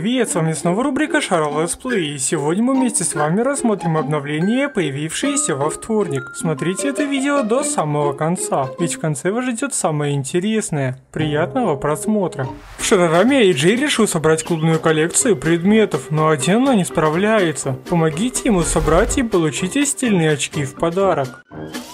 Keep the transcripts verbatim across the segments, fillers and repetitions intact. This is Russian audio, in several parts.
Привет, с вами снова рубрика Шара Летсплей, и сегодня мы вместе с вами рассмотрим обновление, появившееся во вторник. Смотрите это видео до самого конца, ведь в конце вас ждет самое интересное. Приятного просмотра. В Шарораме эй джей решил собрать клубную коллекцию предметов, но один он не справляется. Помогите ему собрать и получите стильные очки в подарок.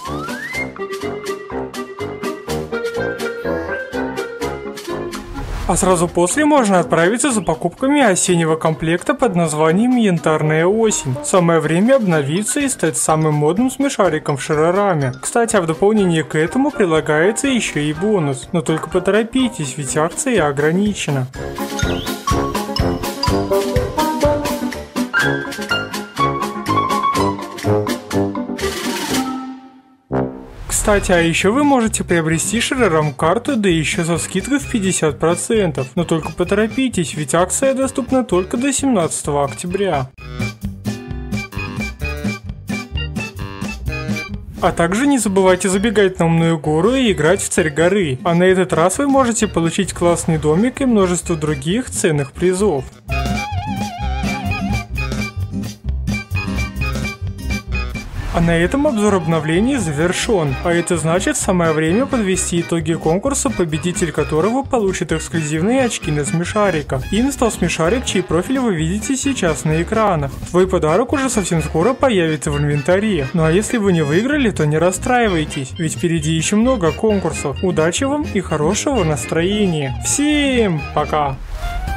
А сразу после можно отправиться за покупками осеннего комплекта под названием Янтарная осень. Самое время обновиться и стать самым модным смешариком в Шарораме. Кстати, а в дополнение к этому прилагается еще и бонус. Но только поторопитесь, ведь акция ограничена. Кстати, а еще вы можете приобрести Шарорам карту, да еще со скидкой в пятьдесят процентов. Но только поторопитесь, ведь акция доступна только до семнадцатого октября. А также не забывайте забегать на Умную гору и играть в Царь горы. А на этот раз вы можете получить классный домик и множество других ценных призов. А на этом обзор обновлений завершен, а это значит самое время подвести итоги конкурса, победитель которого получит эксклюзивные очки на смешарика. Им стал смешарик, чей профиль вы видите сейчас на экранах. Твой подарок уже совсем скоро появится в инвентаре. Ну а если вы не выиграли, то не расстраивайтесь, ведь впереди еще много конкурсов. Удачи вам и хорошего настроения. Всем пока!